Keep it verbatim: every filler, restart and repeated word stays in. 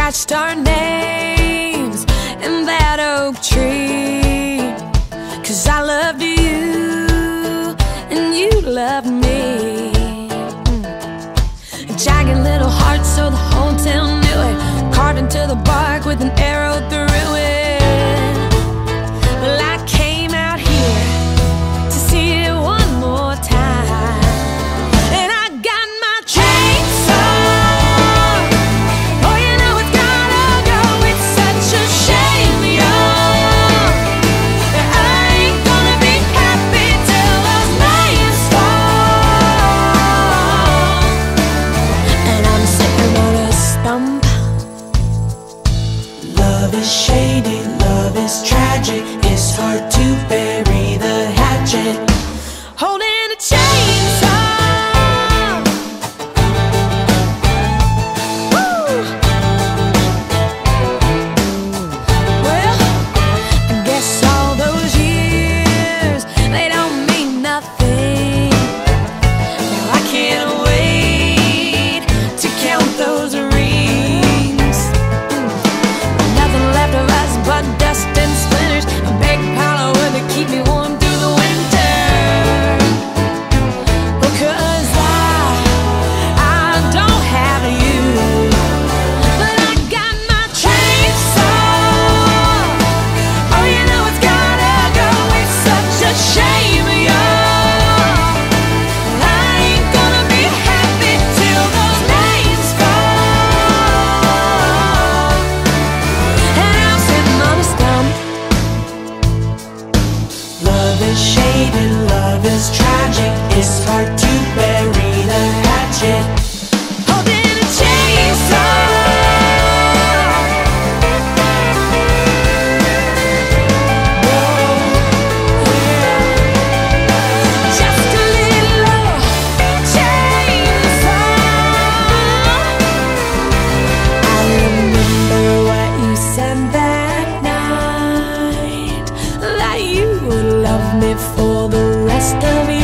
scratched our names in that oak tree. 'Cause I loved you and you loved me. A jagged little heart, so the whole town knew it, carved into the bark with an arrow through it. Well, I came out here to see it one more time, and I got my chainsaw. Oh, you know it's gotta go. It's such a shame, y'all, that I ain't gonna be happy till those names fall. And I'm sitting on a stump. Love is shady, love is tragic. It's hard to bury the hatchet. Holding a chainsaw. Woo! Well, I guess all those years, they don't mean nothing. Now I can't wait to count those rings. Nothing left of us but dust and splinters, a big pile of wood to keep me warm through the winter. Because I, I don't have you, but I got my chainsaw. Oh, you know it's gotta go. It's such a shame, y'all. I ain't gonna be happy till those names fall. And I'm sitting on a stump. Love is shady, love is tragic. It's hard to bury the hatchet. Holding a chainsaw. Just a little chainsaw. I remember what you said that night, that you would love me for the rest of